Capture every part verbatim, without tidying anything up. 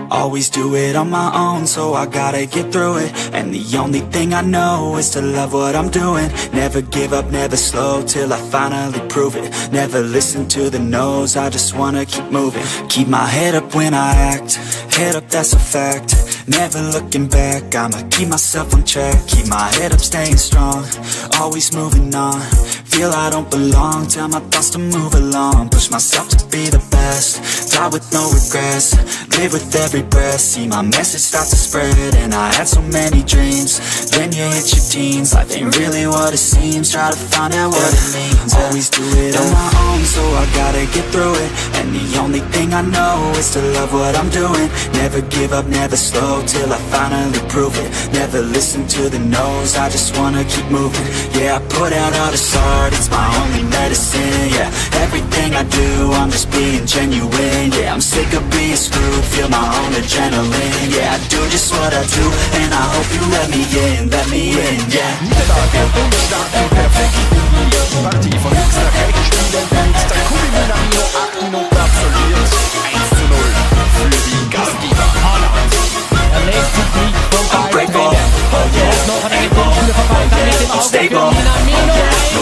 Always do it on my own, so I gotta get through it. And the only thing I know is to love what I'm doing. Never give up, never slow, till I finally prove it. Never listen to the no's, I just wanna keep moving. Keep my head up when I act, head up, that's a fact. Never looking back, I'ma keep myself on track. Keep my head up, staying strong, always moving on. Feel I don't belong, tell my thoughts to move along. Push myself to be the best, die with no regrets. Live with every breath, see my message start to spread. And I had so many dreams, then you hit your teens. Life ain't really what it seems, try to find out what it means. Always do it on my own, so I gotta get through it. And the only thing I know is to love what I'm doing. Never give up, never slow, till I finally prove it. Never listen to the no's, I just wanna keep moving. Yeah, I put out all this art, it's my only medicine. Yeah, everything I do, I'm just being genuine. Yeah, I'm sick of being screwed, feel my own adrenaline. Yeah, I do just what I do, and I hope you let me in, let me in, yeah. Niederlage und starten perfekt in die erste Partie von Mixer Kite-Spielen mit Takumi Minamino acht Minuten absolviert. eins zu null für die Gastgeber Haaland. Er lässt sich nicht vom Ball trennen. Er ist noch an eine Grundschule vorbei, dann mit dem Auge für Minamino.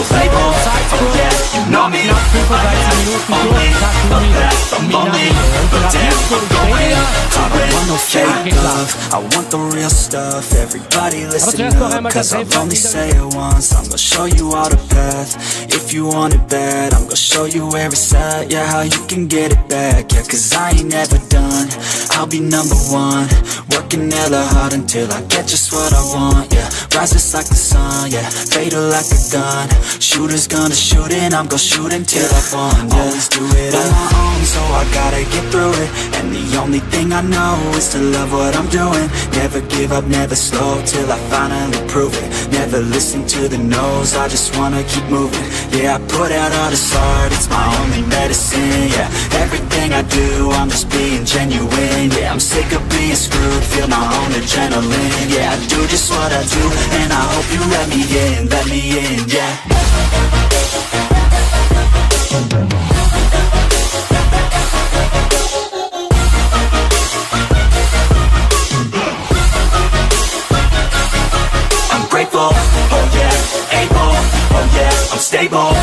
Knapp fünfunddreißig Minuten durch Takumi Minamino. Und nach Fußball I want no fake love, I want the real stuff. Everybody listen up, cause I'll only say it once. I'm gonna show you all the path, if you want it bad. I'm gonna show you where it's at, yeah, how you can get it back. Yeah, cause I ain't never done, I'll be number one. Working hella hard until I get just what I want, yeah. Rises like the sun, yeah, fatal like a gun. Shooter's gonna shoot and I'm gonna shoot until I won, yeah. Always do it on my own, so I gotta get through it. And the only thing I know is to love what I'm doing. Never give up, never slow, till I finally prove it. Never listen to the no's, I just wanna keep moving. Yeah, I put out all this art, it's my only medicine. Yeah, everything I do, I'm just being genuine. Yeah, I'm sick of being screwed, feel my own adrenaline. Yeah, I do just what I do, and I hope you let me in, let me in, yeah. I'm grateful, oh yeah, able, oh yeah, I'm stable.